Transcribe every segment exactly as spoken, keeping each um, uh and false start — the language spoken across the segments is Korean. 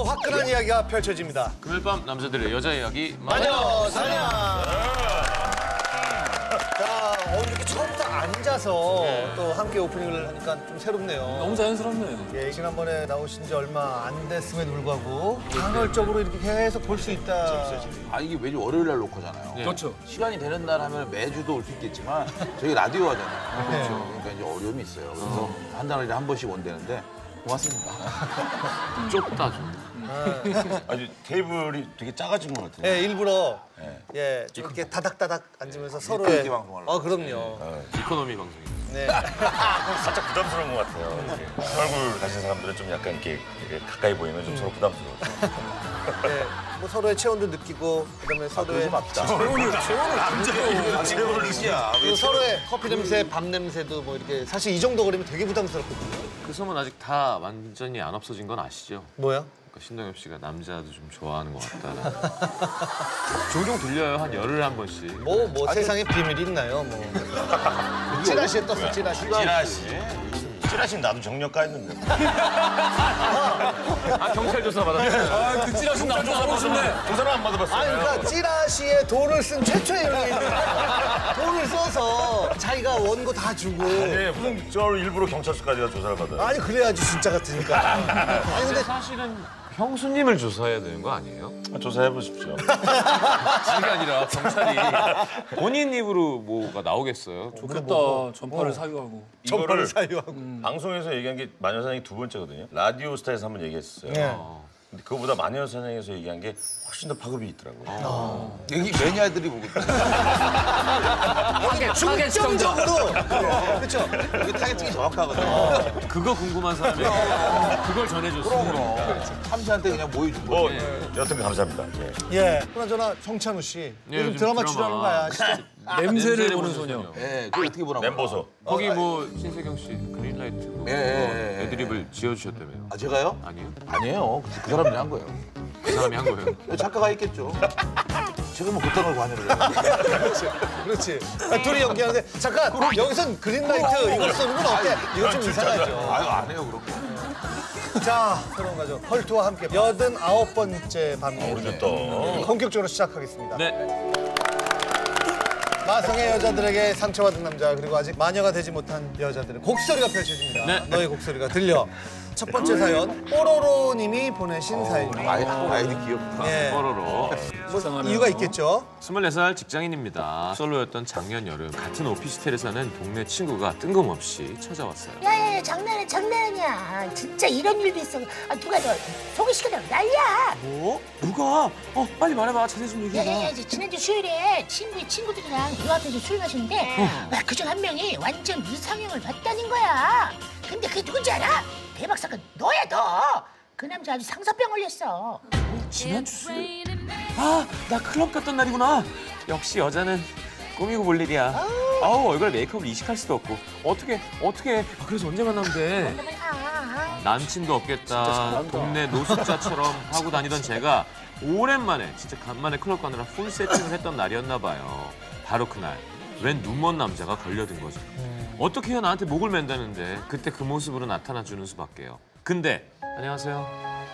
오늘도 화끈한 이야기가 펼쳐집니다. 금요일 밤 남자들의 여자 이야기 마녀 사냥. 자, 오늘 이렇게 처음부터 앉아서 네. 또 함께 오프닝을 하니까 좀 새롭네요. 너무 자연스럽네요. 예, 지난번에 나오신 지 얼마 안 됐음에도 불구하고 간헐적으로 이렇게 계속 볼 수 있다. 아, 이게 매주 월요일 날 녹화잖아요. 네. 그렇죠. 시간이 되는 날 하면 매주도 올 수 있겠지만 저희 라디오 하잖아요. 네. 그렇죠. 그러니까 이제 어려움이 있어요. 그래서 한 달에 한 번씩 온다는데 고맙습니다. 좁다 좀. 아주 테이블이 되게 작아진 것 같아요. 예, 일부러 네. 예, 좀 이렇게 다닥다닥 앉으면서 네. 서로의 이렇게 방송하려고. 어, 그럼요. 이코노미 방송입니다. 네. 살짝 부담스러운 것 같아요. 이렇게 얼굴 가진 사람들은 좀 약간 이렇게, 이렇게 가까이 보이면 좀 서로 부담스러워요. 네. 뭐 서로의 체온도 느끼고 그다음에 서로의 맙시다. 체온을 체온을 감정이에요. 체온을 느끼야. 그리고 서로의 커피 냄새, 밥 냄새도 뭐 이렇게 사실 이 정도 거리면 되게 부담스럽거든요. 그 소문 아직 다 완전히 안 없어진 건 아시죠? 뭐야? 그러니까 신동엽 씨가 남자도 좀 좋아하는 것 같다. 종종 들려요. 한 열흘에 한 번씩. 뭐 뭐 세상에 비밀이 있나요? 뭐 찌라시에 떴어 찌라시. 찌라시. 찌라시는 나도 정력가 했는데. 아 경찰 조사 받았어요. 아, 그 찌라신 남자 하고 싶네. 그 사람 안 받아봤어요. 아니 그러니까 찌라시에 돈을 쓴 최초의 연예인. 돈을 써서 자기가 원고 다 주고. 네, 무슨 저를 일부러 경찰서까지 가서 조사를 받아요. 아니 그래야지 진짜 같으니까. 아니 근데 사실은 형수님을 조사해야 되는 거 아니에요? 조사해 보십시오. 그게 아니라 경찰이 본인 입으로 뭐가 나오겠어요? 좋겠다. 전파를 사유하고. 이거를 사유하고. 방송에서 얘기한 게 마녀사냥이 두 번째거든요. 라디오 스타에서 한번 얘기했었어요. 네. 근데 그거보다 마녀사냥에서 얘기한 게 훨씬 더 파급이 있더라고요. 여기 매니아들이 보고 있어요. 중점적으로. 그렇죠. 여기 타겟팅이 정확하거든요. 그거 궁금한 사람이 그걸 전해줬어요. 참새한테 그냥 모여준 뭐, 거예요. 여튼 감사합니다. 예. 예. 그나저나 정찬우 씨. 예, 요즘 요즘 드라마 드라마. 출연하는 거야. 진짜. 냄새를 보는 소녀. 예, 그거 어떻게 보라고? 멤버소. 거기 뭐 신세경 씨 그린라이트 뭐 예, 예, 예. 애드립을 지어주셨다며요? 아, 제가요? 아니요? 아니에요. 그 사람이 한 거예요. 그 사람이 한 거예요. 작가가 했겠죠. 제가 뭐 그딴 걸 관여를 해요. 그렇지. 아, 둘이 연기하는데 잠깐 여기선 그린라이트 이걸 쓰는 건 어때? 이거 좀 이상하죠. 아유, 안 해요, 그런 거. 자, 새로운 가족 컬투와 함께 여든아홉 번째 방송 오래됐다. 본격적으로 시작하겠습니다. 네. 마성의 여자들에게 상처받은 남자 그리고 아직 마녀가 되지 못한 여자들의 곡소리가 펼쳐집니다. 네. 너의 곡소리가 들려. 첫 번째 사연 뽀로로 님이 보내신 사연입니다. 아이, 아이디 귀엽다. 예. 뽀로로. 뭐 이유가 있겠죠? 스물네 살 직장인입니다. 솔로였던 작년 여름 같은 오피스텔에 사는 동네 친구가 뜬금없이 찾아왔어요. 야야야 장난해 장난이야. 진짜 이런 일도 있어. 아 누가 너 소개시켜달라고 난리야. 뭐? 누가? 어 빨리 말해봐. 자세히 좀 얘기해봐. 야야야 지난주 수요일에 친구의 친구들이랑 그 앞에서 술 마시는데 그중 한 명이 완전 이상형을 봤다는 거야. 근데 그게 누군지 알아? 대박 사건 너야 너. 그 남자 아주 상사병 걸렸어. 지난주 수요일? 아, 나 클럽 갔던 날이구나. 역시 여자는 꾸미고 볼 일이야. 아우, 얼굴에 메이크업을 이식할 수도 없고. 어떻게, 어떻게. 아, 그래서 언제 만나면 돼? 남친도 없겠다. 동네 노숙자처럼 하고 다니던 제가 오랜만에, 진짜 간만에 클럽 가느라 풀 세팅을 했던 날이었나 봐요. 바로 그날, 웬 눈먼 남자가 걸려든 거죠. 어떻게 해야 나한테 목을 맨다는데 그때 그 모습으로 나타나주는 수밖에요. 근데, 안녕하세요.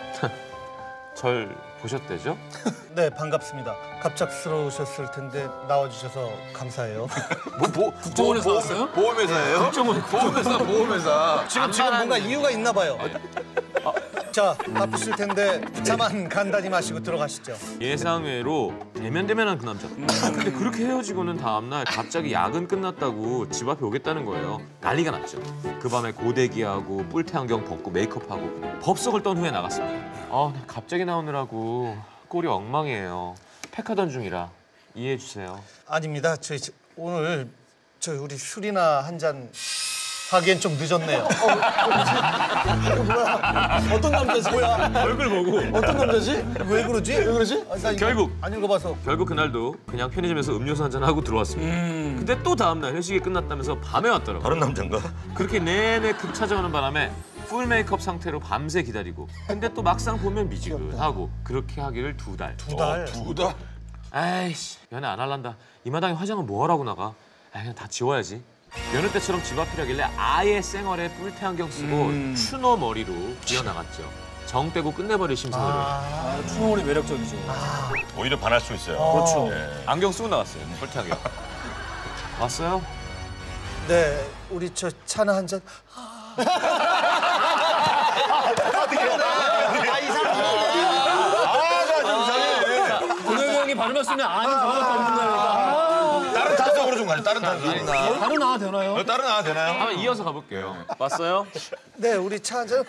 절 보셨대죠? 네, 반갑습니다. 갑작스러우셨을 텐데 나와주셔서 감사해요. 뭐, 보, 국정원에서 왔어요? 보험회사예요? 국정원, 보험회사, 보험회사. 지금 지금 뭔가 이유가 있나 봐요. 자, 바쁘실 텐데 차만 간단히 마시고 들어가시죠. 예상외로 대면대면한 그 남자. 근데 그렇게 헤어지고는 다음날 갑자기 야근 끝났다고 집 앞에 오겠다는 거예요. 난리가 났죠. 그 밤에 고데기하고 뿔테 안경 벗고 메이크업하고 법석을 떤 후에 나갔습니다. 아, 갑자기 나오느라고 꼴이 엉망이에요. 팩하던 중이라 이해해 주세요. 아닙니다. 저희 저- 오늘 저희 우리 술이나 한 잔 하기엔 좀 늦었네요. 이거 뭐야? 어떤 남자지? 뭐야? 얼굴 보고. 어떤 남자지? 왜 그러지? 왜 그러지? 아, 나 이거 결국. 안 읽어봐서. 결국 그날도 그냥 편의점에서 음료수 한잔 하고 들어왔습니다. 근데 또 다음날 회식이 끝났다면서 밤에 왔더라고요. 다른 남자인가? 그렇게 내내 급 찾아오는 바람에 풀 메이크업 상태로 밤새 기다리고 근데 또 막상 보면 미지근하고 그렇게 하기를 두 달. 두 달. 두 달? 아이씨 연애 안 할란다. 이 마당에 화장은 뭐하라고 나가. 아 그냥 다 지워야지. 여느 때처럼 집 앞이라길래 아예 쌩얼에 뿔테 안경 쓰고 추노 머리로 기어나갔죠. 정 빼고 끝내버릴 심사를. 아, 추노을이 매력적이죠. 오히려 반할 수 있어요. 그렇죠. 예. 안경 쓰고 나왔어요. 꿀하게 왔어요? 네, 우리 저 차나 한 잔. 고노 형이 발음할 수 있는 안이 저거밖에 없는 거니까. 다른 탄성으로 좀 가죠. 다른 탄성. 바로 나와 되나요? 어, 다른 하나 되나요? 한번 이어서 가볼게요. 왔어요? 네, 우리 차 한 잔.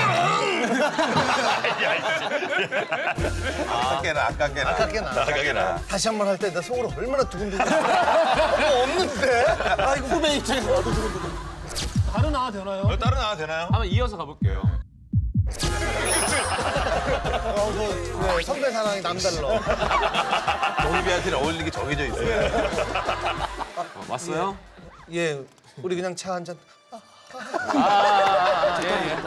아깝게나 아깝게나. 아깝게나. 나가게나. 다시 한 번 할 때 나 속으로 얼마나 두근두근. 뭐 없는데? 아이고 후배 입장에서 나도 두근두근. 바로 나와 되나요? 어, 다른 하나 되나요? 한번 이어서 가볼게요. 어, 그, 네, 선배 사랑이 남달라. 동희비한테는 어울리는 게 정해져 있어요. 어, 왔어요? 예, 우리 그냥 차 한 잔. 아, 예, 예,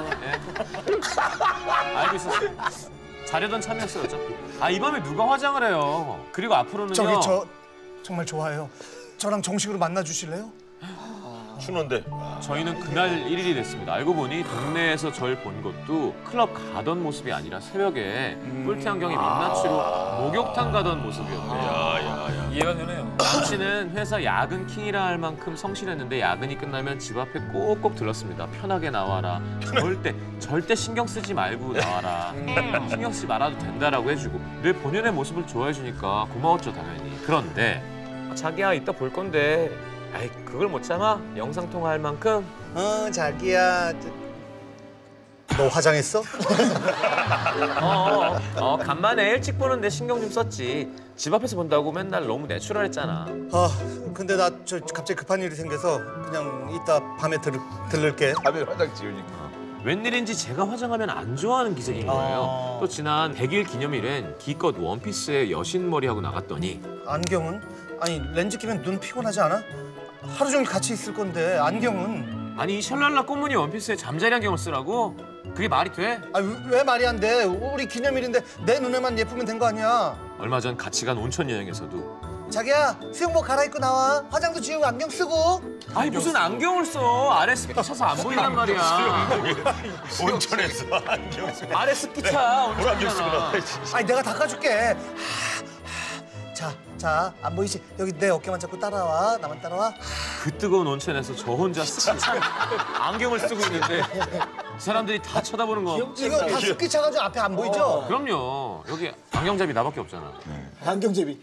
예. 알고 있었어요. 자려던 참이었어요, 어차피. 아, 이 밤에 누가 화장을 해요? 그리고 앞으로는요. 저기 저 정말 좋아해요. 저랑 정식으로 만나 주실래요? 추노인데. 저희는 그날 일일이 됐습니다. 알고 보니 동네에서 절 본 것도 클럽 가던 모습이 아니라 새벽에 뿔테 안경에 민낯으로 목욕탕 가던 모습이었대요. 야야야. 이해가 되네요. 남친은 회사 야근 킹이라 할 만큼 성실했는데 야근이 끝나면 집 앞에 꼭꼭 들렀습니다. 편하게 나와라. 절대 절대 신경 쓰지 말고 나와라. 신경 쓰지 말아도 된다라고 해주고 내 본연의 모습을 좋아해 주니까 고마웠죠 당연히. 그런데 자기야 이따 볼 건데 아이 그걸 못 참아? 영상 통화할 만큼? 어, 자기야. 너 화장했어? 어, 어, 어 간만에 일찍 보는데 신경 좀 썼지. 집 앞에서 본다고 맨날 너무 내추럴했잖아. 아, 근데 나 저 갑자기 급한 일이 생겨서 그냥 이따 밤에 들, 들를게. 밤에 화장 지우니까. 웬일인지 제가 화장하면 안 좋아하는 기색인 거예요. 또 지난 백 일 기념일엔 기껏 원피스에 여신머리하고 나갔더니 안경은? 아니, 렌즈 끼면 눈 피곤하지 않아? 하루 종일 같이 있을 건데 안경은? 아니 이 샬랄라 꽃무늬 원피스에 잠자리 안경을 쓰라고? 그게 말이 돼? 아, 왜, 왜 말이 안 돼? 우리 기념일인데 내 눈에만 예쁘면 된 거 아니야? 얼마 전 같이 간 온천 여행에서도 자기야, 수영복 갈아입고 나와. 화장도 지우고 안경 쓰고. 아니 무슨 안경을 써? 아래 스키 차서 안 보인단 말이야. 온천에서 안경 쓰고. 아래 스키 차 안경 쓰고 나와. 온천이잖아. 아니, 내가 닦아줄게. 자, 자, 안 보이지? 여기 내 어깨만 잡고 따라와. 나만 따라와. 그 뜨거운 온천에서 저 혼자 스키 차 안경을 쓰고 있는데 사람들이 다 쳐다보는 거. 이거 다 스키 차가지고 앞에 안 보이죠? 그럼요. 여기 안경잡이 나밖에 없잖아. 안경제비.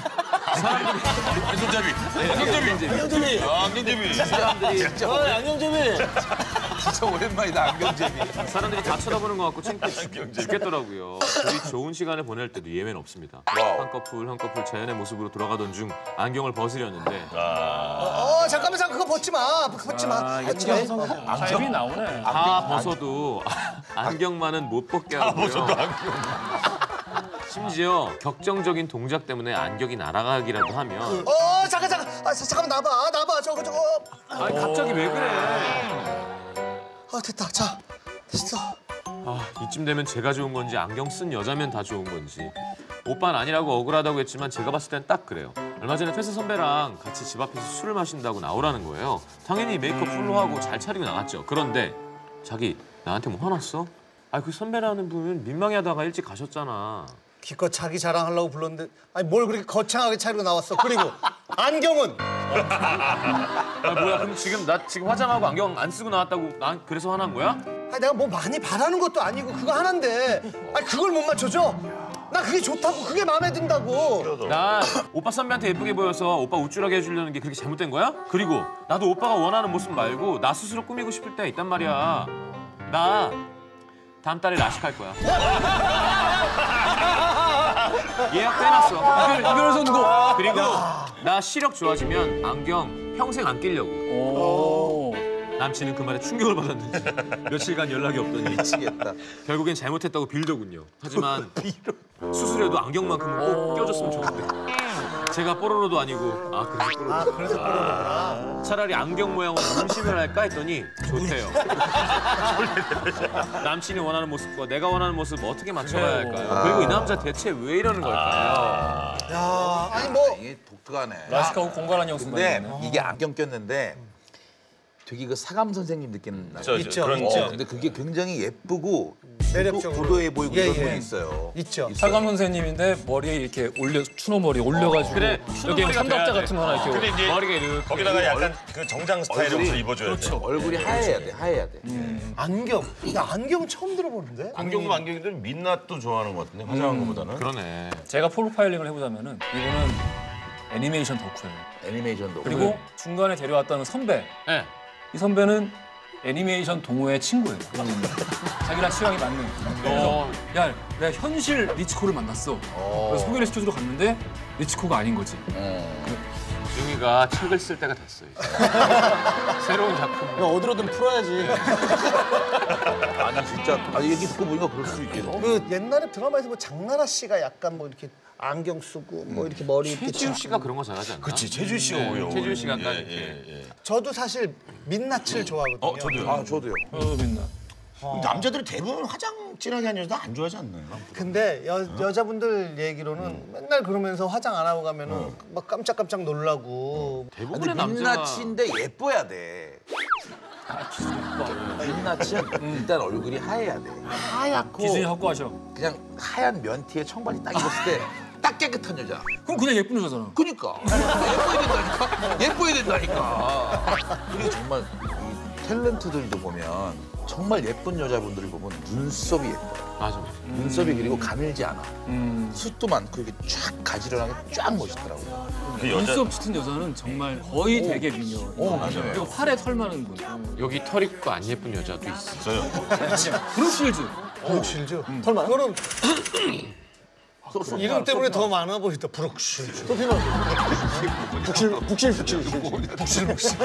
안경잡이. 안경잡이. 안경제비. 아, 안경잡이. 사람들이 어, 안경제비. 진짜 오랜만이다 안경제비. 사람들이 다 쳐다보는 것 같고 창피해 죽겠더라고요. 둘이 좋은 시간을 보낼 때도 예외는 없습니다. 한 커플 한 커플 자연의 모습으로 돌아가던 중 안경을 벗으려는데 어, 잠깐만, 잠깐 그거 벗지 마. 벗지 마. 아, 이게 벗지 마. 참 타입이 나오네. 다 벗어도 안경만은 못 벗게 하고요. 심지어 격정적인 동작 때문에 안경이 날아가기라도 하면 어, 잠깐, 잠깐. 아, 자, 잠깐만 나봐. 나봐. 저거, 저거. 아니 갑자기 왜 그래? 아, 됐다. 자, 됐어. 아 이쯤 되면 제가 좋은 건지 안경 쓴 여자면 다 좋은 건지 오빠는 아니라고 억울하다고 했지만 제가 봤을 땐 딱 그래요. 얼마 전에 회사 선배랑 같이 집 앞에서 술을 마신다고 나오라는 거예요. 당연히 메이크업 풀로 하고 잘 차리고 나갔죠. 그런데 자기 나한테 뭐 화났어? 아 그 선배라는 분은 민망해하다가 일찍 가셨잖아. 기껏 자기 자랑하려고 불렀는데 아니 뭘 그렇게 거창하게 차리고 나왔어. 그리고 안경은? 아 뭐야 그럼 지금 나 지금 화장하고 안경 안 쓰고 나왔다고 난 그래서 화난 거야? 아니 내가 뭐 많이 바라는 것도 아니고 그거 하나인데 아니 그걸 못 맞춰줘? 나 그게 좋다고 그게 마음에 든다고. 나 오빠 선배한테 예쁘게 보여서 오빠 우쭐하게 해주려는 게 그렇게 잘못된 거야? 그리고 나도 오빠가 원하는 모습 말고 나 스스로 꾸미고 싶을 때가 있단 말이야. 나 다음 달에 라식할 거야. 예약 빼놨어. 이별, 이별 선고. 그리고 나 시력 좋아지면 안경 평생 안 끼려고. 오. 남친은 그 말에 충격을 받았는지 며칠간 연락이 없더니 미치겠다. 결국엔 잘못했다고 빌더군요. 하지만 수술해도 안경만큼은 꼭 껴줬으면 좋겠대. 제가 뽀로로도 아니고 아 그래서 뽀로로. 아 그래서 뽀로로구나. 차라리 안경 모양으로 문신을 할까 했더니 좋대요. 남친이 원하는 모습과 내가 원하는 모습 어떻게 맞춰가야 할까요? 그리고 이 남자 대체 왜 이러는 걸까요? 야 아니 뭐 이게 독특하네. 라식하고 공갈한 영수가 근데 있네. 이게 안경 꼈는데 되게 그 사감 선생님 느낌 나요. 저, 저, 있죠, 그런 있죠. 어, 근데 그게 굉장히 예쁘고 매력적으로. 고도해 보이고 예, 이런 예. 분이 있어요. 있죠. 사감 선생님인데 머리에 이렇게 올려 추노 머리 올려가지고 그래, 추노 여기 머리가 삼각자 돼야 같은 거 하나 이렇게 근데 이제 머리가 이렇게 거기다가 약간 그 정장 스타일의 옷을 입어줘야 돼. 얼굴이 하얘야 돼, 하얘야 돼. 안경. 야, 안경 처음 들어보는데? 안경도 안경인데 민낯도 좋아하는 것 같은데 화장한 것보다는. 그러네. 제가 프로파일링을 해보자면은 이분은 애니메이션 덕후예요. 애니메이션도. 그리고 중간에 데려왔다는 선배. 네. 이 선배는 애니메이션 동호회 친구예요. 자기랑 취향이 맞는. 그래서 어. 야, 내가 현실 리치코를 만났어. 그래서 소개를 시켜주러 갔는데 리치코가 아닌 거지. 중이가 책을 쓸 때가 됐어요. 이제. 새로운 작품. 어디로든 풀어야지. 아니 진짜 아, 얘기 듣고 보니까 그럴 수 있겠네. 그 옛날에 드라마에서 뭐 장나라 씨가 약간 뭐 이렇게 안경 쓰고 뭐 이렇게 머리 이렇게 최지우 쫙- 씨가 그런 거 잘하지 않나? 그렇지 최준 씨가 오히려. 최지우 씨가 약간 예, 이렇게. 예, 예. 저도 사실 민낯을 좋아하거든요. 어 저도요. 아 저도요. 어, 민나. 남자들이 대부분 화장 진하게 하는 여자 안 좋아하지 않나요? 근데 여, 여자분들 얘기로는 맨날 그러면서 화장 안 하고 가면은 막 깜짝깜짝 놀라고. 대부분의 근데 남자가 민낯인데 예뻐야 돼. 민낯은 일단 얼굴이 하얘야 돼. 하얗고 기준이 확고하셔. 그냥 하얀 면티에 청바지 딱 입었을 때 딱 깨끗한 여자. 그럼 그냥 예쁜 여자잖아. 그니까 예뻐야 된다니까. 예뻐야 된다니까. 그리고 정말 이 탤런트들도 보면 정말 예쁜 여자분들을 보면 눈썹이 예뻐요. 맞아, 맞아. 눈썹이 그리고 가늘지 않아. 음. 숱도 많고 이게 쫙 가지런하게 쫙 멋있더라고요. 그 여자 눈썹 짙은 여자는 정말 거의 되게 미녀. 오, 맞아요. 그리고 활에 털 많은 분. 여기 털 있고 안 예쁜 여자도 있어. 있어요. 브룩실즈. 브룩실즈. 털 많아? 그거는 이름 때문에 더 많아 보이다. 브룩실즈. 북실 북실 북실 북실 북실.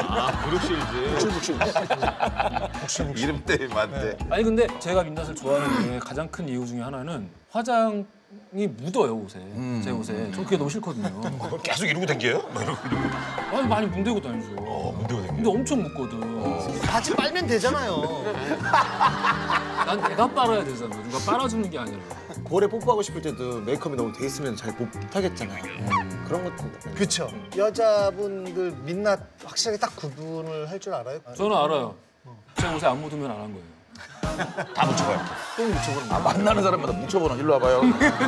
이름 때문에 맞대. 아니 근데 제가 민낯을 좋아하는 이유의 가장 큰 이유 중에 하나는 화장이 묻어요 옷에. 제 옷에. 전 그게 너무 싫거든요. 그걸 계속 이러고 다녀요? 아니 많이 문대고 다니죠. 어, 문대고 다녀. 근데 엄청 묻거든. 바지 빨면 되잖아요. 난 내가 빨아야 되잖아. 누가 빨아주는 게 아니라. 볼에 뽀뽀하고 싶을 때도 메이크업이 너무 돼 있으면 잘 못 하겠잖아요. 그런 것도 그렇죠. 여자분들 민낯 확실하게 딱 구분을 할 줄 알아요? 저는 알아요. 제 옷에 안 묻으면 안 한 거예요. 다 묻혀봐요. 또 묻혀버리면 아, 만나는 사람마다 뭉쳐보는 일로 와봐요.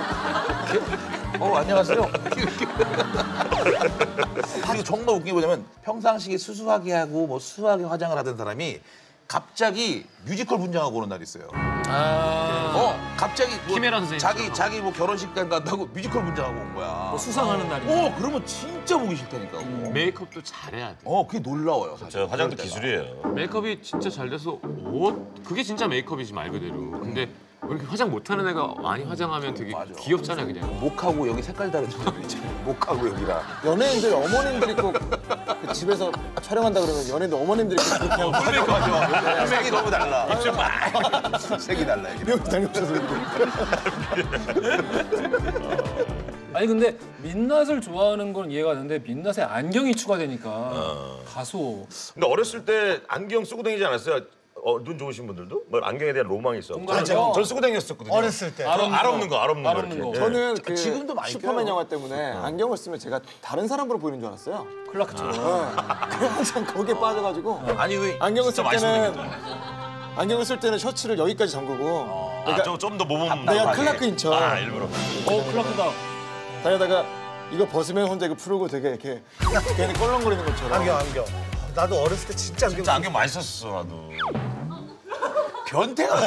어 안녕하세요. 그리고 정말 웃긴 게 뭐냐면 평상시에 수수하게 하고 뭐 수수하게 화장을 하던 사람이 갑자기 뮤지컬 분장하고 오는 날이 있어요. 아. 어 갑자기 뭐 키메라 선생님. 자기 자기 뭐 결혼식 간다고 뮤지컬 분장하고 온 거야. 뭐 수상하는 날이. 어 그러면 진짜 보기 싫다니까. 메이크업도 잘해야 돼. 어 그게 놀라워요. 사실. 저 화장도 그럴 때가. 기술이에요. 메이크업이 진짜 잘 돼서 옷 그게 진짜 메이크업이지 말 그대로. 근데 왜 이렇게 화장 못하는 애가 많이 화장하면 되게 맞아. 귀엽잖아 그냥. 목하고 여기 색깔 다른 사람들 있잖아요. 목하고 여기랑. 연예인들 어머님들이 꼭 그 집에서 촬영한다 그러면 연예인들 어머님들이 꼭 그렇게 하고 맞아. 색이 너무 달라. 입술 막 색이 달라. 이게. 미용 다녀오셔서 아니 근데 민낯을 좋아하는 건 이해가 되는데 민낯에 안경이 추가되니까 다소 근데 어렸을 때 안경 쓰고 다니지 않았어요? 어, 눈 좋으신 분들도? 뭐 안경에 대한 로망이 있어. 맞아요. 전 쓰고 다녔었거든요. 어렸을 때. 알 없는, 알 없는 거, 알 없는 거. 알 없는 이렇게. 거. 예. 저는 그 지금도 많이 슈퍼맨 껴요. 영화 때문에 안경을 쓰면 제가 다른 사람으로 보이는 줄 알았어요. 클라크처럼. 네. 항상 거기에 빠져가지고 아니 왜 안경을 쓸 진짜 많이 때는 쓰는 안경을 쓸 때는 셔츠를 여기까지 잠그고 아, 좀더 모범. 내가 클라크인 척 아, 일부러. 어 클라크다. 다니다가 이거 벗으면 혼자 이거 풀고 되게 이렇게 괜히 껄렁거리는 것처럼 안경 안경. 나도 어렸을 때 진짜 안경. 진짜 안경 많이 썼어, 나도. 변태 같아.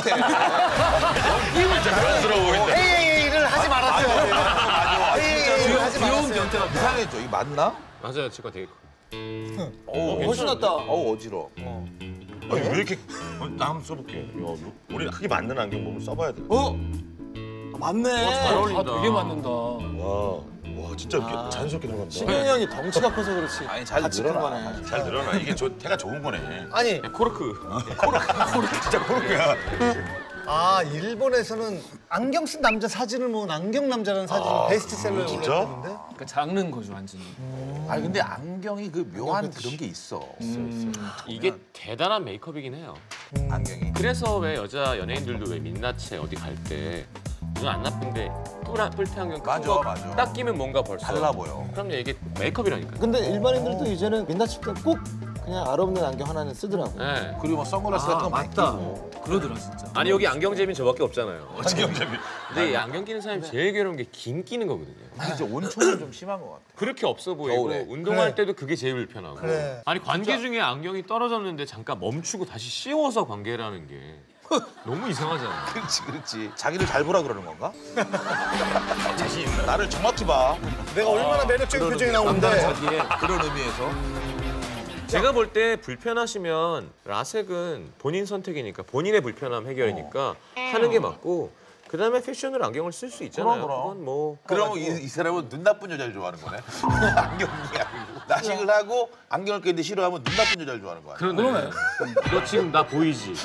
자연스러워 보인다. 에이에이를 하지 말았어요. 맞아. 에이에이를 하지 귀여운 말았어요. 변태가. 이상했죠. 이게 맞나? 맞아요, 치과 되게 커. 어, 훨씬 낫다. 어우 어지러. 아니, 왜 이렇게. 어, 나 한번 써볼게. 야, 우리 크게 맞는 안경 보면 써봐야 돼. 어? 맞네. 잘 어울린다. 아 되게 맞는다. 와, 와, 진짜 이렇게 자연스럽게 들어간다. 신영이 형이 덩치가 커서 그렇지. 아니 잘 같이 큰 늘어나. 거네. 잘 늘어나. 이게 저, 태가 좋은 거네. 아니 코르크. 진짜 코르크야. 아 일본에서는 안경 쓴 남자 사진을 모은 안경 남자라는 사진이 베스트셀러에 진짜? 올랐는데. 그러니까 작는 거죠 완전히. 아니 근데 안경이 그 묘한 그런 게 있어. 이게 대단한 메이크업이긴 해요. 안경이. 그래서 왜 여자 연예인들도 왜 민낯에 어디 갈 때 눈 안 나쁜데 뿔, 뿔테 안경 큰 맞아, 거 맞아. 딱 끼면 뭔가 벌써 달라 보여. 그럼요 이게 메이크업이라니까요. 근데 일반인들도 이제는 민낯 칠때 꼭 그냥 알 없는 안경 하나는 쓰더라고. 네. 그리고 뭐 선글라스 같은 거 많이 맞다. 끼고. 그러더라 진짜. 아니 여기 안경제비는 저밖에 없잖아요. 안경제비. 근데 이 안경 끼는 사람이 제일 괴로운 게 김 끼는 거거든요. 근데 저 온천은 좀 심한 것 같아. 그렇게 없어 보이고 겨울에. 운동할 그래. 때도 그게 제일 불편하고. 그래. 아니 관계 중에 안경이 떨어졌는데 잠깐 멈추고 다시 씌워서 관계라는 게 너무 이상하잖아. 그렇지, 그렇지. 자기를 잘 보라 그러는 건가? 자신 있나? 나를 정확히 봐. 내가 얼마나 매력적인 표정이 나오는데. 자기의 그런 의미에서. 제가 볼 때 불편하시면 라섹은 본인 선택이니까 본인의 불편함 해결이니까 하는 게 맞고 그다음에 패션으로 안경을 쓸 수 있잖아요. 그럼, 그럼. 그건 뭐 그럼 이, 이 사람은 눈 나쁜 여자를 좋아하는 거네. 안경이 아니고. 나식을 하고 안경을 끼는데 싫어하면 눈 나쁜 여자를 좋아하는 거야. 그러네. 그러네. 너 지금 나 보이지?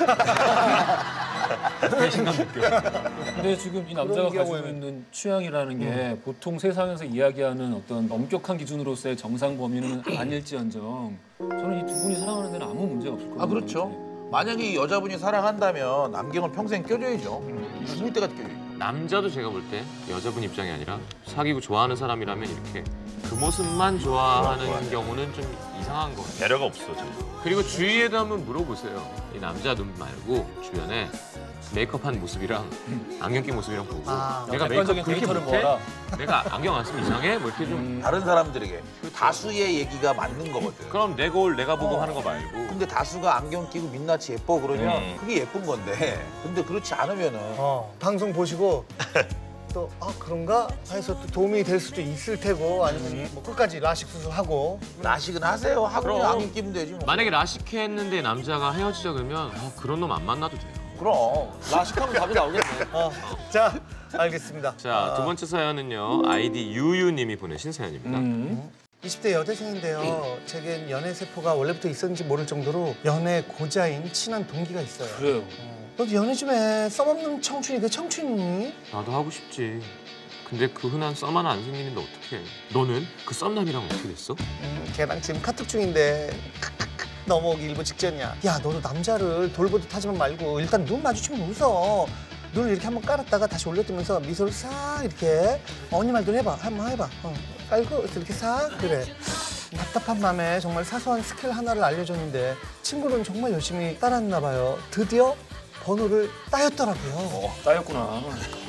배신감 느껴. 근데 지금 이 남자가 가지고 있는 취향이라는 게 보통 세상에서 이야기하는 어떤 엄격한 기준으로서의 정상 범위는 아닐지언정 저는 이 두 분이 사랑하는 데는 아무 문제가 없을 거예요. 아, 그렇죠. 만약에 이 여자분이 사랑한다면 안경을 평생 껴줘야죠. 죽을 때까지 껴줘야죠. 남자도 제가 볼 때 여자분 입장이 아니라 사귀고 좋아하는 사람이라면 이렇게 그 모습만 좋아하는 경우는 좀 이상한 거 같아요. 배려가 없어 진짜. 그리고 주위에도 한번 물어보세요. 이 남자 눈 말고 주변에 메이크업한 모습이랑 안경 낀 모습이랑 보고 아, 내가 객관적인 메이크업 그렇게 데이터를 못해? 모아라. 내가 안경 안 쓰면 이상해? 뭐 이렇게 좀 다른 사람들에게 다수의 얘기가 맞는 거거든. 그럼 내 거울 내가 보고 하는 거 말고 근데 다수가 안경 끼고 민낯이 예뻐 그러면 음. 그게 예쁜 건데 근데 그렇지 않으면은 어, 방송 보시고 또 아 그런가 해서 또 도움이 될 수도 있을 테고 아니면 뭐 끝까지 라식 수술하고 나식은 하세요. 하고 그럼. 그냥 안경 끼면 되지 뭐. 만약에 라식 했는데 남자가 헤어지자 그러면 아, 그런 놈 안 만나도 돼요. 그럼. 라식하면 답이 나오겠네. 어, 자 알겠습니다. 자, 두 번째 사연은요. 아이디 유유님이 보내신 사연입니다. 음. 이십 대 여대생인데요. 제겐 연애 세포가 원래부터 있었는지 모를 정도로 연애 고자인 친한 동기가 있어요. 그래요. 너도 연애 좀 해. 썸없는 청춘이 그 청춘이니? 나도 하고 싶지. 근데 그 흔한 썸 하나 안 생기는데 어떡해. 너는 그 썸남이랑 어떻게 됐어? 음, 걔랑 지금 카톡 중인데 크크크 넘어오기 일보 직전이야. 야 너도 남자를 돌보듯 하지만 말고 일단 눈 마주치면 웃어. 눈을 이렇게 한번 깔았다가 다시 올려두면서 미소를 싹 이렇게 언니 말대로 해봐. 한번 해봐. 어. 깔고 이렇게 싹 그래. 답답한 맘에 정말 사소한 스킬 하나를 알려줬는데 친구는 정말 열심히 따랐나 봐요. 드디어 번호를 따였더라고요. 따였구나.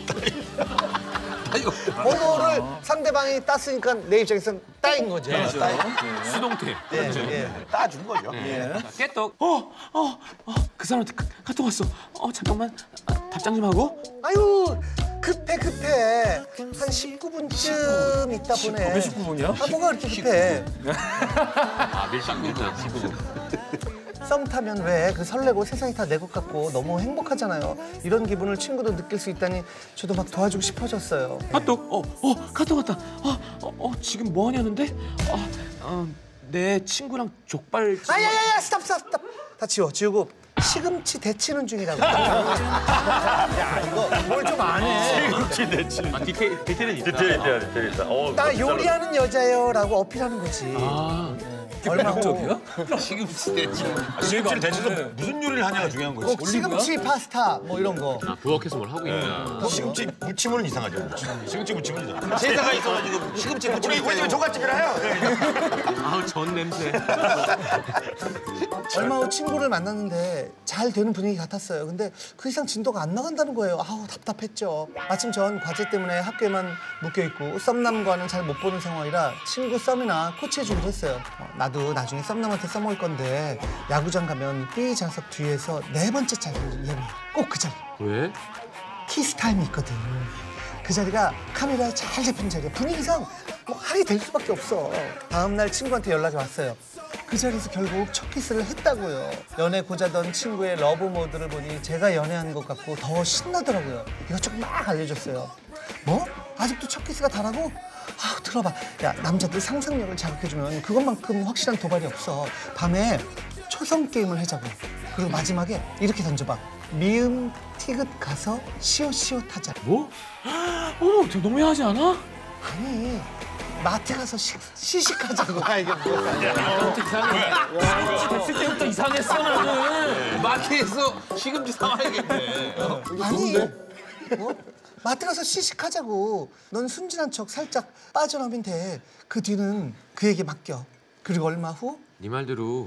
번호를 상대방이 땄으니까 내 입장에서는 따인 거죠. 그렇죠. 따인. 수동태. 예, 예. 따준 거죠. 네. 깨떡. 어, 어, 어, 그 사람한테 카, 카톡 왔어. 어, 잠깐만. 아, 답장 좀 하고. 아유 급해 급해 한 십구 분쯤 있다 보내. 왜 십구 분이야? 아 뭐가 그렇게 급해. 아, 밀당, 밀당. 썸 타면 왜 그 설레고 세상이 다 내 것 같고 너무 행복하잖아요. 이런 기분을 친구도 느낄 수 있다니 저도 막 도와주고 싶어졌어요. 카톡. 어, 어, 카톡 왔다. 어, 어, 어 지금 뭐 하냐는데? 어, 어, 내 친구랑 족발. 아야야야 스탑 스탑 스탑 다 지워 지우고 시금치 데치는 중이라고. 야 이거 뭘 좀 안 해. 그렇지 내치. 아, 디테일, 디테일은 있다. 디테일 있다 디테일 있다. 어, 나 요리하는 여자예요라고 어필하는 거지. 아, 얼마 후 적이야? 시금치 대지. 시금치를 대체서 무슨 요리를 하냐가 중요한 거지. 꼭 시금치 파스타 뭐 이런 거. 아, 부엌에서 뭘 하고 있다. 시금치 무침은 이상하죠. 시금치 무침은 이상. 제사가 있어가지고 시금치 우리 무침이 우리 집은 종갓집이라요. 아우, 전 냄새. 얼마 후 친구를 만났는데 잘 되는 분위기 같았어요. 근데 그 이상 진도가 안 나간다는 거예요. 아우 답답했죠. 마침 전 과제 때문에 학교에만 묶여있고 썸남과는 잘 못 보는 상황이라 친구 썸이나 코치해주기로 했어요. 어, 나도 나중에 썸남한테 써먹을 건데 야구장 가면 B 좌석 뒤에서 네 번째 자리를 예매해. 꼭 그 자리. 왜? 키스 타임이 있거든. 그 자리가 카메라에 잘 잡힌 자리야. 분위기상 뭐 하게 될 수밖에 없어. 다음 날 친구한테 연락이 왔어요. 그 자리에서 결국 첫 키스를 했다고요. 연애 고자던 친구의 러브 모드를 보니 제가 연애하는 것 같고 더 신나더라고요. 이것저것 막 알려줬어요. 뭐? 아직도 첫 키스가 다라고? 아, 들어봐. 야, 남자들 상상력을 자극해주면 그것만큼 확실한 도발이 없어. 밤에 초성 게임을 하자고. 그리고 마지막에 이렇게 던져봐. 미음 티귿 가서 시옷시옷 하자. 뭐? 어머, 저 너무 야하지 않아? 아니 마트 가서 시, 시식하자고. 아 이게 뭐야. 그때부터 이상해. 시금치 됐을 때부터 이상했어 나는. 마트에서 시금치 사와야겠네. 아니 뭐? 마트 가서 시식하자고. 넌 순진한 척 살짝 빠져나오면 돼. 그 뒤는 그에게 맡겨. 그리고 얼마 후 네 말대로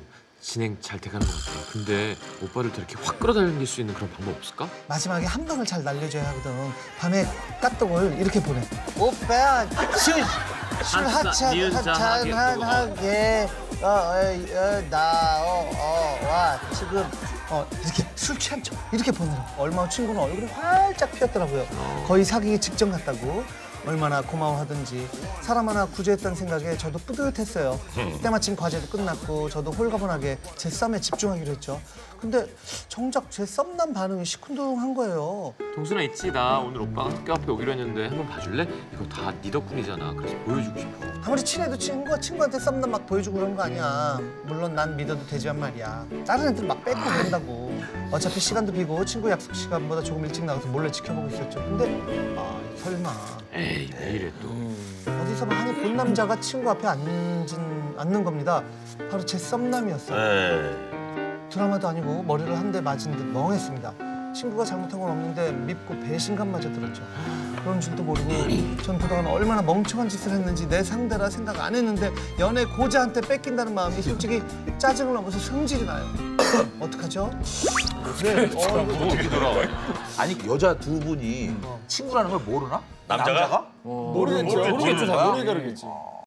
진행 잘 돼가는 것 같아. 근데 오빠를 더 이렇게 확 끌어당길 수 있는 그런 방법 없을까? 마지막에 한 방을 잘 날려줘야 하거든. 밤에 까똑을 이렇게 보내. 오빠 술, 술 한자, 니은, 자, 하게, 한잔하게 어, 어, 나, 어, 어, 와 지금 어, 이렇게 술 취한 척 이렇게 보내라. 얼마 후 친구는 얼굴이 활짝 피었더라고요. 거의 사귀기 직전 같다고. 얼마나 고마워하든지 사람 하나 구제했다는 생각에 저도 뿌듯했어요. 때마침 과제도 끝났고 저도 홀가분하게 제 썸에 집중하기로 했죠. 근데 정작 제 썸남 반응이 시큰둥한 거예요. 동순아 있지? 나 오늘 오빠가 학교 앞에 오기로 했는데 한번 봐줄래? 이거 다 네 덕분이잖아. 그래서 보여주고 싶어. 아무리 친해도 친구가 친구한테 썸남 막 보여주고 그런 거 아니야. 물론 난 믿어도 되지만 말이야. 다른 애들 막 뺏고 그런다고. 어차피 시간도 비고 친구 약속 시간보다 조금 일찍 나가서 몰래 지켜보고 있었죠. 근데 아 설마 에이 왜 이래 또. 어디서 많이 본 남자가 친구 앞에 앉은, 앉는 겁니다. 바로 제 썸남이었어요. 네. 드라마도 아니고 머리를 한 대 맞은 듯 멍했습니다. 친구가 잘못한 건 없는데 밉고 배신감마저 들었죠. 그런 줄도 모르고 전 그동안 얼마나 멍청한 짓을 했는지 내 상대라 생각 안 했는데 연애 고자한테 뺏긴다는 마음이 솔직히 짜증을 넘어서 성질이 나요. 어떡하죠? 그래, 어, 어떻게 돌아와? 아니 여자 두 분이 친구라는 걸 모르나? 남자가? 모르겠죠. 모르겠지. 모르겠죠. 잘 모르겠지. 모르겠지. 그러겠지.